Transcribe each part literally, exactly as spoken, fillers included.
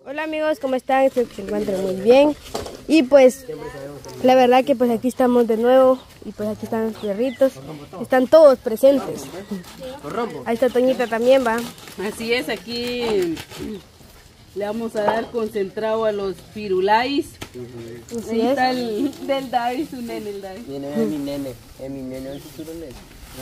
Hola amigos, ¿cómo están? Espero que se encuentren muy bien. Y pues, la verdad que pues aquí estamos de nuevo. Y pues aquí están los perritos. Están todos presentes. Ahí está Toñita también, va. Así es, aquí le vamos a dar concentrado a los pirulais. Así Ahí es. está el del David, su nene, el David. Viene, es mi nene, es mi nene, es su nene.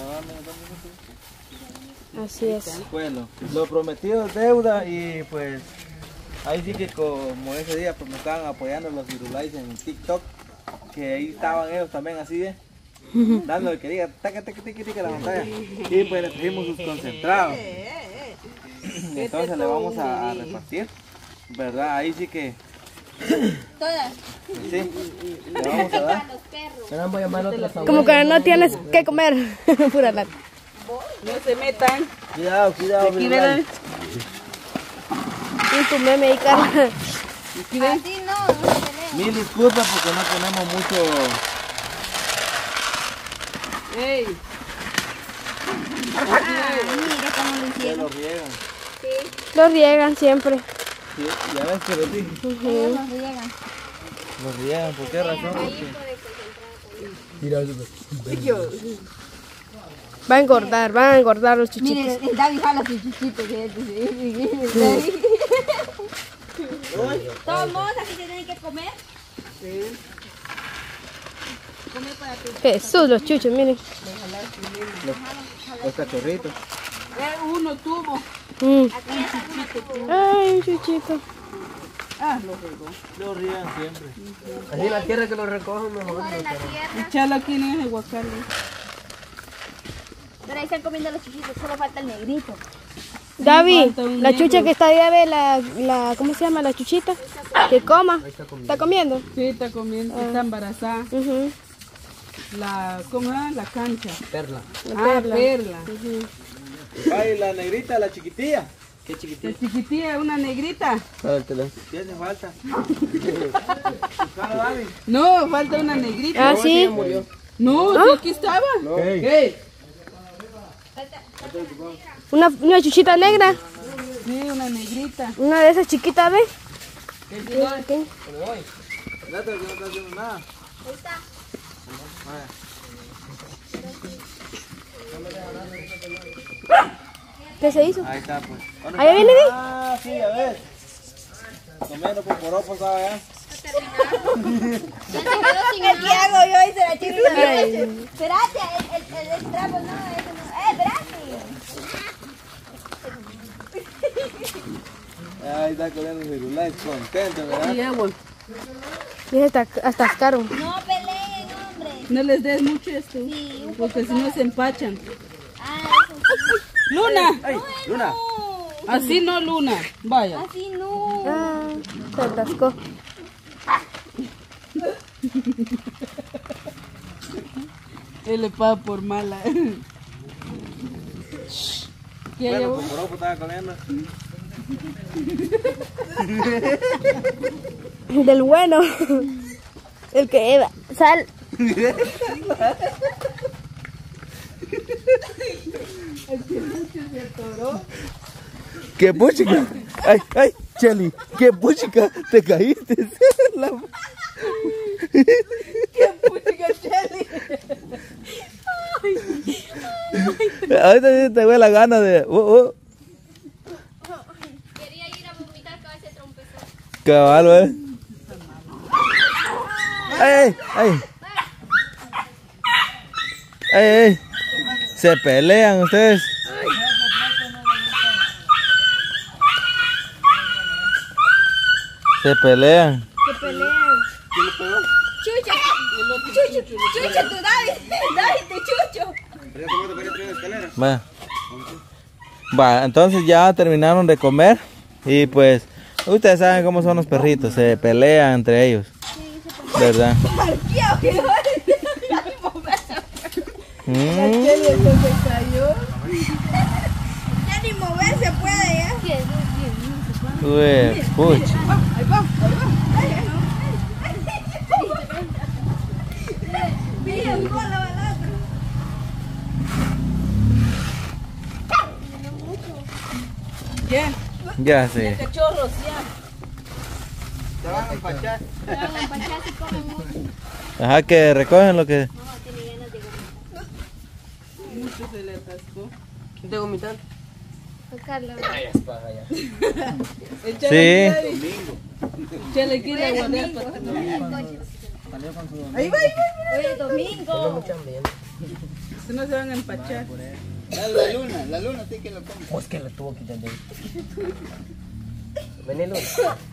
Así es. Bueno, lo prometido es deuda y pues ahí sí que como ese día pues me estaban apoyando los virulais en TikTok, que ahí estaban ellos también así de dándole que diga taca taca taca taca la pantalla y pues les trajimos sus concentrados. Entonces le vamos a, a repartir, ¿verdad? Ahí sí que Todas. sí, le vamos a dar. Ahora voy a llamar a otras Como que no tienes que comer. Pura lata. No se metan. Cuidado, cuidado, Aquí virulais. ven. Y tu meme ahí, Carla. Aquí ven. Así no, no se pelea. Mil disculpas porque no tenemos mucho. Ey. Ah, mira cómo lo Que hicieron. lo riegan. Lo riegan siempre. Sí, ya ves que les dije. Ellos los riegan. Lo riegan, ¿por qué razón? Porque Mira, Va a engordar, van a engordar los chuchitos. Miren, el David jala su chichito. Que es, de todos modos, aquí se tienen que comer. Comer para tu. Jesús, los chuchos, miren. los cachorritos. Eh, uno tuvo. Mm. Ay, un chuchito. Ah, lo regó. Lo riegan siempre. así la tierra que lo recogen mejor. En la tierra. Echala aquí en ese guacal. Pero ahí están comiendo los chichitos, solo falta el negrito. David, falta un la negro. chucha que está allá, ve la, la, ¿cómo se llama? La chuchita. Que coma. ¿Está comiendo? Sí, está comiendo, está embarazada. Ujú. La, ¿cómo se llama? La cancha. Perla. Ah, perla. Ay, la negrita, la chiquitilla. Qué chiquitito. La chiquitilla, una negrita. Pártela. ¿Qué hace falta? Buscalo, David. No, falta una negrita. Ah, sí. Murió. No, sí, aquí estaba. Hey. Una, una chuchita negra. Sí, una negrita. Una de esas chiquitas, ¿ve? Espérate, que no está haciendo nada. Ahí está. ¿Qué se hizo? Ahí está, pues. ¿Dónde Allá está? viene, ve. Ah, sí, a ver. Comiendo poporopos, ¿sabes? Ya. Ya se quedó sin el. ¿Qué hago yo? Dice la chica. Espérate, el, el, el, el trapo, no, eso no. ¡Eh, espérate! Ahí está comiendo los virulais, contento, ¿verdad? Y agua. Mira, hasta, hasta cascaron. No peleen, hombre. No les des mucho esto. Sí, un Porque si no se empachan. Ah, eso. ¡Luna! ¡Ay, Luna! No, Así no, Luna. Vaya. así no. Ah, se atascó. Él le paga por mala. ¿Qué hay, Bueno, agua? poporopo estaba comiendo. Del bueno. El que Eva. Sal. ¡Qué puchica! ¡Ay, ay, Cheli! ¡Qué puchica! ¡Te caíste! La- Ahorita sí te voy la gana de. Uh, uh. Quería ir a vomitar cabeza de trompezón. Caballo, eh. ¡Ay, ay! ¡Ay, ay! Se pelean ustedes. Se pelean. Se pelean. Chucha. Chucho, chucho, tu David. David, tu chucho. Va. Va, entonces ya terminaron de comer y pues ustedes saben cómo son los perritos, se pelean entre ellos, ¿verdad? Mm, Ya ni moverse puede, ya. ué, pucha. Ahí va, ahí va. Mira, un gol la balata. ¿Qué? Ya sé. Cachorros, ya. Te van a empachar. Te van a empachar si comen mucho. Ajá, que recogen lo que... No, tiene ganas de comer. Mucho se le atascó. ¿Quién te vomitando? Carlos. Ay, es paja ya. Échale, Sí. échale aquí la guardeta. Ahí va, ahí va. Hoy es domingo. Mucha hambre. Si no se van a empachar. La luna, la luna sí que lo come. Pues que le tuvo que entender. Vení, Luna.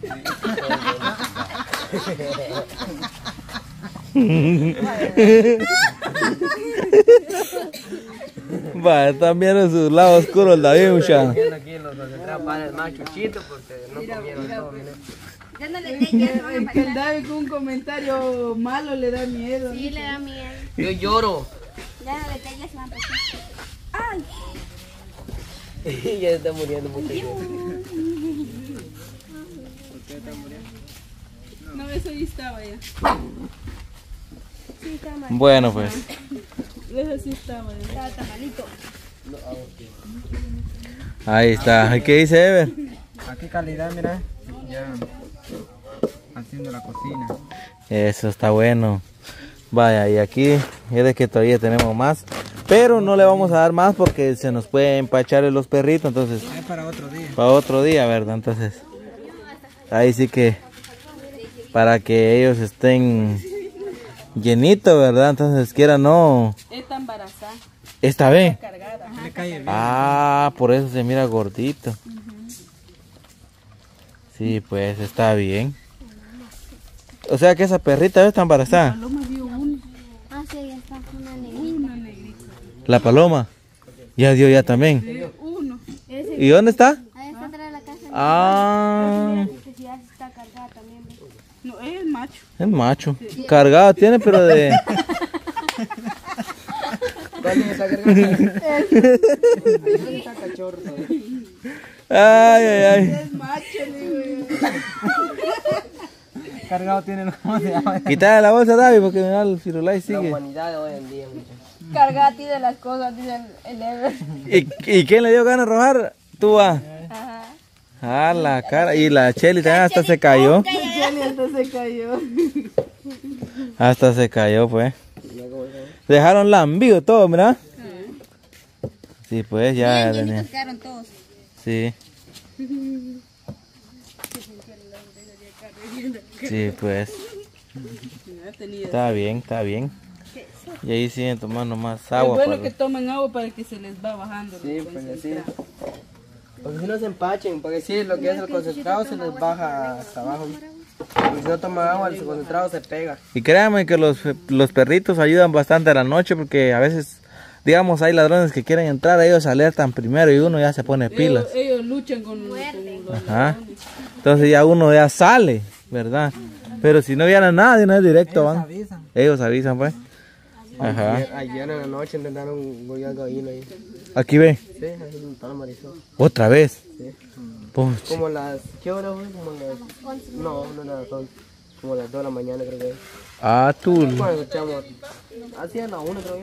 Va, están viendo su lado oscuro el David, mucha. Viendo aquí los concentrados para el más chuchito porque no comieron todo, mira. Ya no le dé, ya se van a Que el empachar. David con un comentario malo le da miedo. Sí, le da miedo. Yo lloro. Ya no le dé, ya se van a empachar. Ay. Ya está muriendo mucho. No, eso ahí estaba ya. Sí, está mal. Bueno, pues. Eso sí estaba ya. Estaba tan malito. Ahí está. ¿Qué dice Ever? Aquí calidad, mira. Ya. Haciendo la cocina. Eso está bueno. Vaya, y aquí es de que todavía tenemos más. Pero no le vamos a dar más porque se nos puede empachar los perritos. Entonces, Es para otro día. para otro día, ¿verdad? Entonces, ahí sí que para que ellos estén llenitos, ¿verdad? Entonces, quiera no. Está embarazada, ¿Esta vez? cargada. Le cae bien. Ah, por eso se mira gordito. Sí, pues está bien. O sea que esa perrita está embarazada. Paloma dio uno, Ah, sí, ya está. Una negrita. una negrita. La paloma. Ya dio ya también. Uno. Ese, ¿Y dónde está? ahí está atrás de la casa. Ah, Dice si ya está cargada también. ¿Ves? No, es el macho. es macho. Cargado tiene, pero de... ¿Cuál está cargando? Está cachorro. Ay, ay, ay. Es macho, le digo yo. Cargado tiene, ¿cómo se llama? Quítale la bolsa, David, porque mira, el Firulais La sigue. humanidad de hoy en día, muchachos. Cargada tiene las cosas, dice el, el Ever. ¿Y, ¿Y quién le dio ganas de robar? Tú vas. Ajá. Ah, la cara. Y la Cheli también hasta se cayó. Chele hasta se cayó. Hasta se cayó, pues. Dejaron lambido todo, ¿verdad? Sí, pues ya tenía. Quedaron todos. Sí. Sí, pues. Ya tenía. Está bien, está bien. Y ahí siguen tomando más Es agua. bueno para- que tomen agua para que se les va bajando. Sí, el pues así. concentrado. Porque si no se empachen, porque si lo que es el concentrado se les baja hasta abajo. Porque si no toman agua, el concentrado se pega. Y créanme que los, los perritos ayudan bastante a la noche porque a veces, digamos, hay ladrones que quieren entrar, ellos alertan primero y uno ya se pone pilas. Ellos, ellos luchan con, con los Ajá. Entonces ya uno ya sale, ¿verdad? Pero si no viene nadie, no es directo, van. Avisan. Ellos avisan, pues. Ajá. Ayer, ayer en la noche intentaron golpear gallina ahí. Aquí ve, Sí, ahí en Tala Marisol. otra vez. Sí. Puch. Como las, ¿qué hora fue? Como las, no, no era las once. Como las dos de la mañana creo que. Ah, tú. Cuando escuchamos, así a la una creo yo.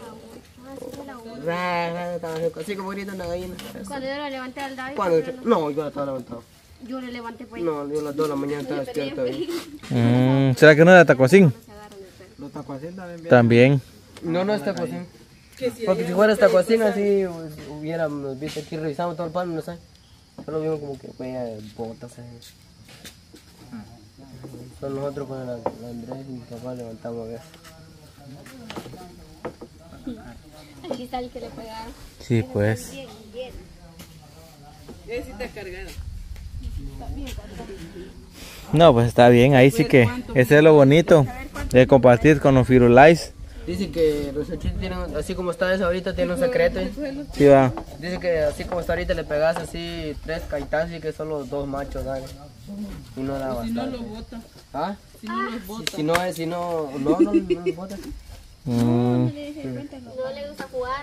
Ra, ra, estaba así, así como ahorita una gallina. Cuando yo lo levanté al David, Cuando escuché- no, yo estaba levantado. yo le levanté pues. No, yo a las dos de la mañana estaba despierto ahí. Mm, ¿será que no era tacuacín? Los tacuacín también bien. También. No, no está cocina. Porque si fuera esta cocina así, pues, hubiéramos visto aquí, revisamos todo el pan, no sé. Solo vimos como que fue botas ahí. Son nosotros con la, la Andrés y mi papá levantamos a ver. Aquí está el que le pegaron. Sí, pues. Bien, bien. Ese sí está cargado. No, pues está bien, ahí sí que ese es lo bonito de compartir con los Firulais. Dice que los chanchitos tienen, así como está eso ahorita, tiene un secreto. ¿eh? Sí, va. Dice que así como está ahorita le pegas así tres caitazos y que son los dos machos, ¿sabes? Y no da Si no bastante. lo bota. ¿Ah? Si no los Si, bota. si no es, si no, no, no, no lo bota. Mm, No le gusta jugar.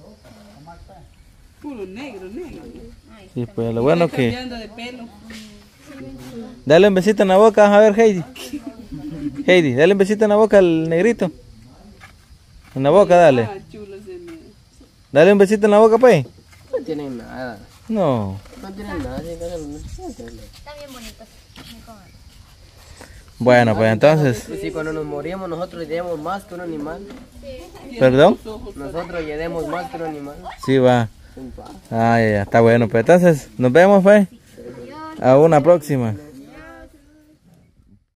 Puro negro, negro. sí, pues lo bueno Está que... cambiando de pelo. Dale un besito en la boca, a ver, Heidi. Heidi, dale un besito en la boca al negrito. En la boca, dale. Ah, chulo ese negro. Dale un besito en la boca, pues. No tienen nada. No. No tienen nada. Sí, no tienen nada. Está bien bonito. Me comen. Bueno, pues entonces, Y si cuando nos morimos nosotros llevemos más que un animal, ¿perdón? nosotros llevemos más que un animal. Sí, va. Ah, ya, ya, está bueno. Pues entonces, nos vemos, pues. A una próxima.